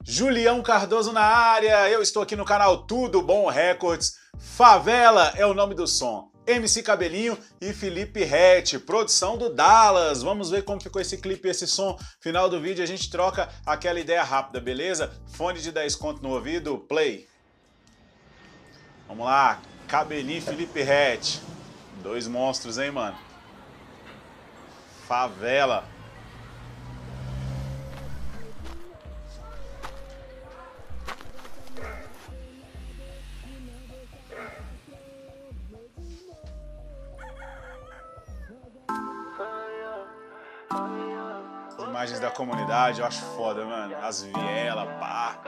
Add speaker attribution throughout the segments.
Speaker 1: Julião Cardoso na área, eu estou aqui no canal Tudo Bom Records. Favela é o nome do som. MC Cabelinho e Felipe Ret, produção do Dallas. Vamos ver como ficou esse clipe e esse som. Final do vídeo a gente troca aquela ideia rápida, beleza? Fone de 10 conto no ouvido, play. Vamos lá, Cabelinho e Felipe Ret. Dois monstros, hein, mano? Favela. As imagens da comunidade eu acho foda, mano. As vielas, pá.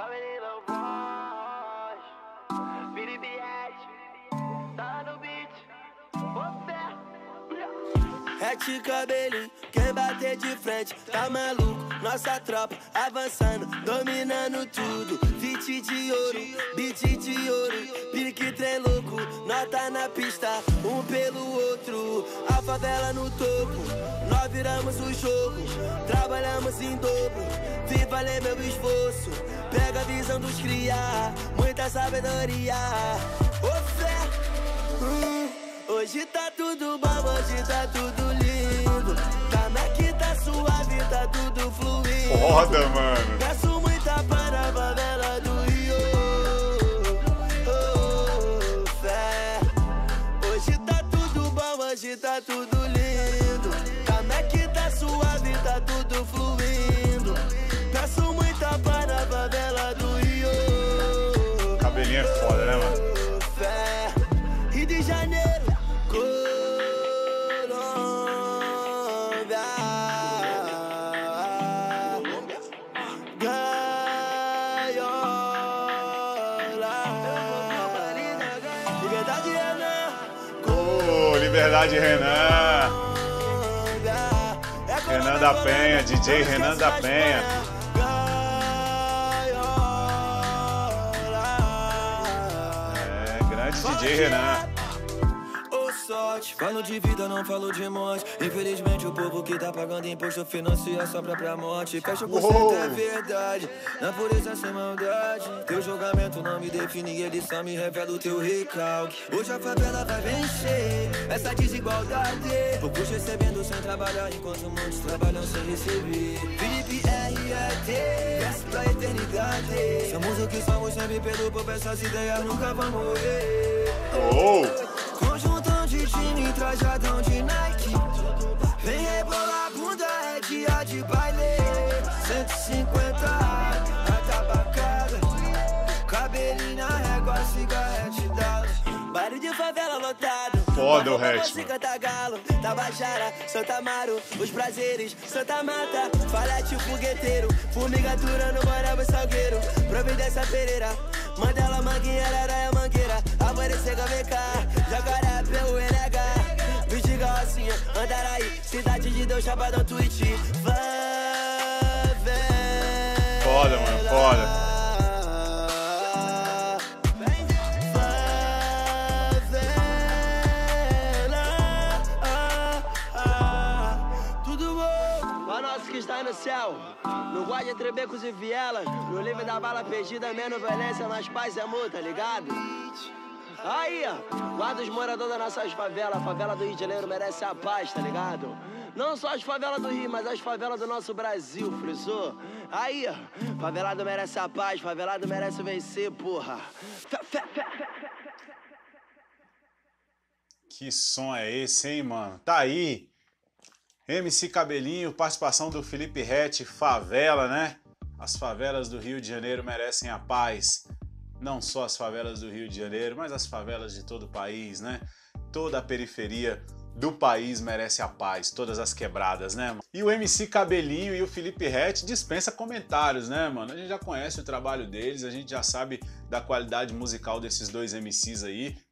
Speaker 2: Ret Cabelinho, quem bater de frente tá maluco. Nossa tropa avançando, dominando tudo. Fit de ouro, beat de ouro, pique trem louco. Nota na pista, um pelo outro. A favela no topo, nós viramos o jogo. Trabalhamos em dobro, vi valer meu esforço. Pega a visão dos cria, muita sabedoria. Ô fé, hoje tá tudo bom, hoje tá tudo lindo. Como é que tá suave, tá tudo fluindo.
Speaker 1: Foda, mano.
Speaker 2: Peço muita para a favela do Rio. Oh, fé. Hoje tá tudo bom, hoje tá tudo lindo. Como é que tá suave, tá tudo fluindo. Peço muita para a favela do Rio.
Speaker 1: Cabelinho é foda, né, mano?
Speaker 2: Fé. Rio de Janeiro.
Speaker 1: Liberdade Renan. Renan da Penha, DJ Renan da Penha. É, grande DJ Renan.
Speaker 2: Falo de vida, não falo de morte. Infelizmente o povo que tá pagando imposto financia sua própria morte. Fecha por cento é verdade, na pureza sem maldade. Teu julgamento não me define, ele só me revela o teu recalque. Hoje a favela vai vencer essa desigualdade. Poucos recebendo sem trabalhar, enquanto muitos trabalham sem receber. Felipe R.E.T, peço pra eternidade. Somos o que somos, sempre pelo povo, essas ideias nunca vão morrer. Conjuntão de time, trajadão de Nike. Vem rebolar a bunda, é dia de baile. 150, a tabacada. Cabelinho na régua, cigarrete Dallas. Baile de favela lotado.
Speaker 1: Foda o Ret,
Speaker 2: mano. Canta galo, Tabajara, Santa Amaro, os prazeres, Santa Mata, Falete o fogueteiro, formigatura no Morava Salgueiro, Providência Pereira, Mandela, Manguinha, Araia, Mangueira, Aparecega, VK, Jacaré, PUNH, Vidiga, Rocinha, Andaraí, Cidade de Deus, Chapadão, Twitch, favela.
Speaker 1: Foda, mano, foda.
Speaker 2: Que está no céu, no guarda entre becos e vielas, no livre da bala perdida, menos violência, mais paz e amor, tá ligado? Aí, guarda os moradores das nossas favelas, a favela do Rio de Janeiro merece a paz, tá ligado? Não só as favelas do Rio, mas as favelas do nosso Brasil, frisou? Aí, favelado merece a paz, favelado merece vencer, porra.
Speaker 1: Que som é esse, hein, mano? Tá aí. MC Cabelinho, participação do Felipe Ret, favela, né? As favelas do Rio de Janeiro merecem a paz. Não só as favelas do Rio de Janeiro, mas as favelas de todo o país, né? Toda a periferia do país merece a paz, todas as quebradas, né, mano? E o MC Cabelinho e o Felipe Ret dispensa comentários, né, mano? A gente já conhece o trabalho deles, a gente já sabe da qualidade musical desses dois MCs aí.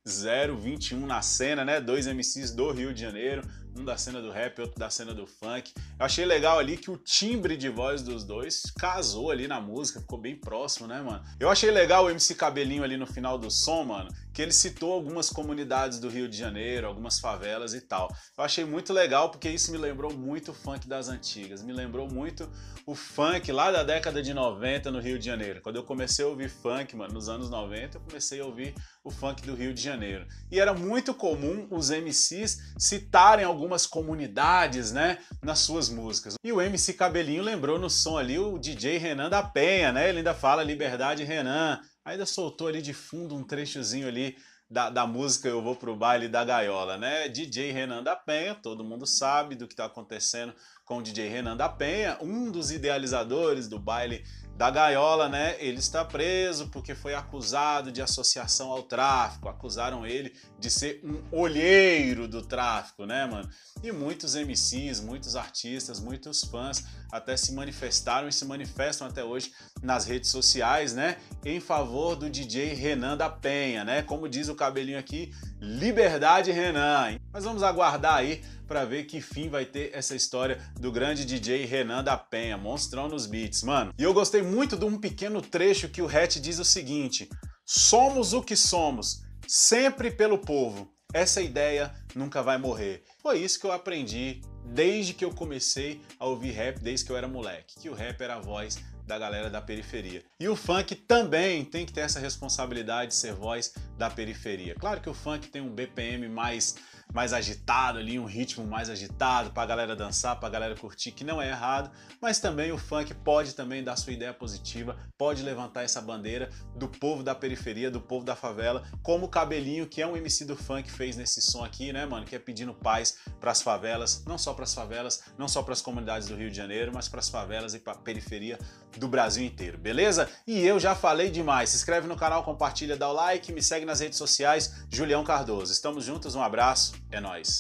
Speaker 1: 021 na cena, né? Dois MCs do Rio de Janeiro, um da cena do rap, outro da cena do funk. Eu achei legal ali que o timbre de voz dos dois casou ali na música, ficou bem próximo, né, mano? Eu achei legal o MC Cabelinho ali no final do som, mano, que ele citou algumas comunidades do Rio de Janeiro, algumas favelas e tal. Eu achei muito legal porque isso me lembrou muito o funk das antigas, me lembrou muito o funk lá da década de 90 no Rio de Janeiro. Quando eu comecei a ouvir funk, mano, nos anos 90, eu comecei a ouvir o funk do Rio de Janeiro. E era muito comum os MCs citarem algumas comunidades, né, nas suas músicas. E o MC Cabelinho lembrou no som ali o DJ Renan da Penha, né? Ele ainda fala Liberdade Renan. Ainda soltou ali de fundo um trechozinho ali da música Eu Vou Pro Baile da Gaiola, né? DJ Renan da Penha, todo mundo sabe do que tá acontecendo com o DJ Renan da Penha, um dos idealizadores do baile da Gaiola, né? Ele está preso porque foi acusado de associação ao tráfico, acusaram ele de ser um olheiro do tráfico, né, mano? E muitos MCs, muitos artistas, muitos fãs até se manifestaram e se manifestam até hoje nas redes sociais, né, em favor do DJ Renan da Penha, né? Como diz o Cabelinho aqui, Liberdade Renan. Mas vamos aguardar aí para ver que fim vai ter essa história do grande DJ Renan da Penha, monstrão nos beats, mano. E eu gostei muito de um pequeno trecho que o Hatch diz o seguinte: somos o que somos, sempre pelo povo. Essa ideia nunca vai morrer. Foi isso que eu aprendi desde que eu comecei a ouvir rap, desde que eu era moleque, que o rap era a voz da galera da periferia. E o funk também tem que ter essa responsabilidade de ser voz da periferia. Claro que o funk tem um BPM mais agitado ali, um ritmo mais agitado pra galera dançar, pra galera curtir, que não é errado, mas também o funk pode também dar sua ideia positiva, pode levantar essa bandeira do povo da periferia, do povo da favela, como o Cabelinho, que é um MC do funk, fez nesse som aqui, né, mano, que é pedindo paz pras favelas, não só pras favelas, não só pras comunidades do Rio de Janeiro, mas pras favelas e pra periferia do Brasil inteiro, beleza? E eu já falei demais, se inscreve no canal, compartilha, dá o like, me segue nas redes sociais, Julião Cardoso. Estamos juntos, um abraço, é nóis!